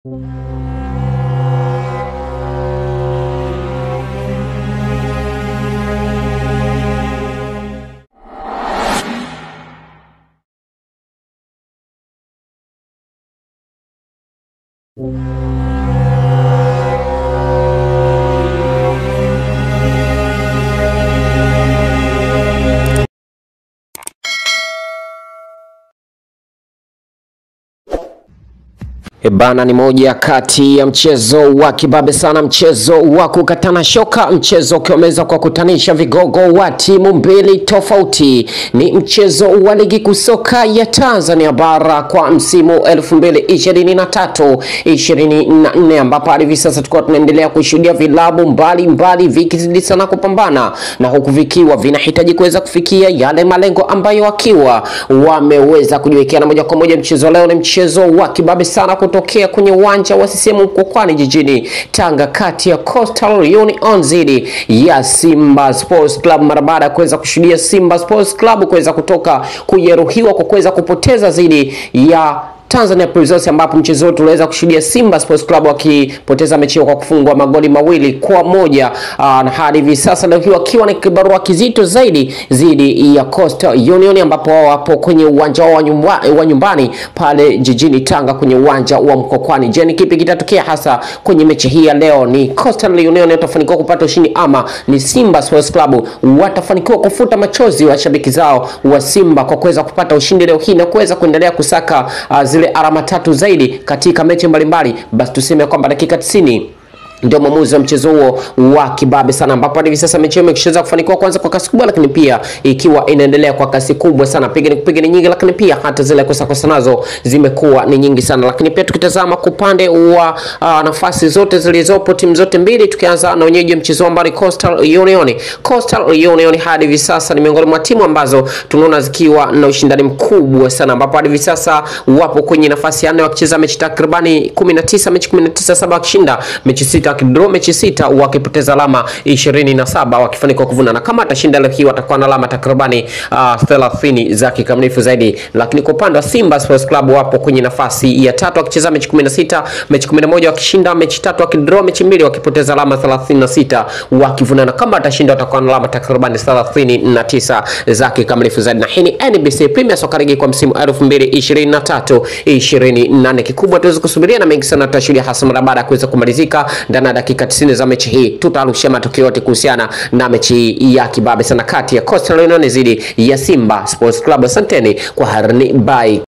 Bana, ni moja kati ya mchezo wa kibabe sana, mchezo wa kukatana shoka, mchezo ukiomeza kwa kutanisha vigogo wa timu mbili tofauti. Ni mchezo wa ligi kusoka ya Tanzania Bara kwa msimu 2023-24, ambapo hivi sasa tukao tunaendelea kushuhudia vilabu mbalimbali vikizidi sana kupambana, na huku vikiwa vinahitaji kuweza kufikia yale malengo ambayo wakiwa wameweza kujiwekea. Na moja kwa moja mchezo leo ni mchezo wa kibabe sana kutokea kwenye uwanja wa Mkwakwani jijini Tanga, kati ya Coastal Union dhidi ya Simba Sports Club, mara baada ya kuweza kushuhudia Simba Sports Club kuweza kutoka kujeruhiwa kwa kuweza kupoteza dhidi ya Tanzania Prisons, ambapo mchezo wetu uliweza kushuhudia Simba Sports Club wakipoteza mechi kwa kufungwa magoli 2-1, na hadi hivi sasa leo hii wakiwa na kibarua kizito zaidi dhidi ya Coastal Union, ambapo wao wapo kwenye uwanja wa nyumbani pale jijini Tanga kwenye uwanja wa Mkwakwani. Je, ni kipi kitatokea hasa kwenye mechi hii ya leo? Ni Coastal Union watafanikiwa kupata ushindi ama ni Simba Sports Club watafanikiwa kufuta machozi wa shabiki zao wa Simba kwa kuweza kupata ushindi leo hii na kuweza kuendelea kusaka zile alama 3 zaidi katika mechi mbalimbali? Basi tuseme kwamba dakika 90 ndio mwamuzi wa mchezo huo wa kibabe sana, ambapo hivi sasa mechi imekishaweza kufanikiwa kwanza kwa kasi kubwa, lakini pia ikiwa inaendelea kwa kasi kubwa sana, piga ni nyingi, lakini pia hata zile kosa nazo zimekuwa ni nyingi sana. Lakini pia tukitazama kwa upande wa nafasi zote zilizopo timu zote mbili, tukianza na wenyeji mchezo ambao Coastal Union hadi hivi sasa ni miongoni mwa timu ambazo tunaona zikiwa na ushindani mkubwa sana, ambapo hadi hivi sasa wapo kwenye nafasi ya 4 wakicheza mechi takribani 19, mechi 19 7 wakishinda mechi 6, wakidraw mechi 6, wakipoteza alama 27, wakifanikiwa kuvuna. Na kama atashinda leo hii watakuwa na alama takribani 30 za kikamilifu zaidi. Lakini kwa upande wa Simba Sports Club wapo kwenye nafasi ya 3 wakicheza mechi 16, mechi 11 wakishinda mechi 3, wakidraw mechi 2, wakipoteza alama 36, wakivuna. Na kama atashinda watakuwa na alama takribani 39 za kikamilifu zaidi. Na hii ni NBC Premier Soccer League kwa msimu 2023-24. Kikubwa tuweze kusubiria na mengi sana tutashuhudia hasa mara baada ya kuweza kumalizika ndani ya dakika 90 za mechi hii. Tutarushia matukio yote kuhusiana na mechi ya kibabe sana kati ya Coastal Union dhidi ya Simba Sports Club. Asanteni kwa harni, bye.